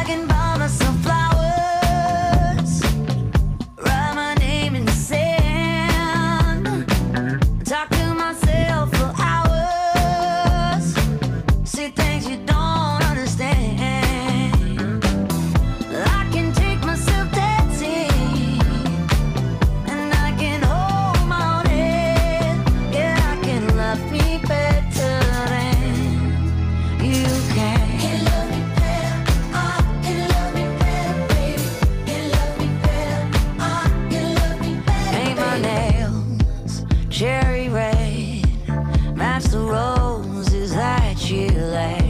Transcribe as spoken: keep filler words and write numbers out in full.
can buy myself flowers, write my name in the sand, talk to myself for hours, see things you don't understand. I can take myself dancing, and I can hold my own head. Yeah, I can love me better than you can. Can love me better, I can love me better, baby. Can love me better, I can love me better. Paint my nails cherry red, match the roses that you lay.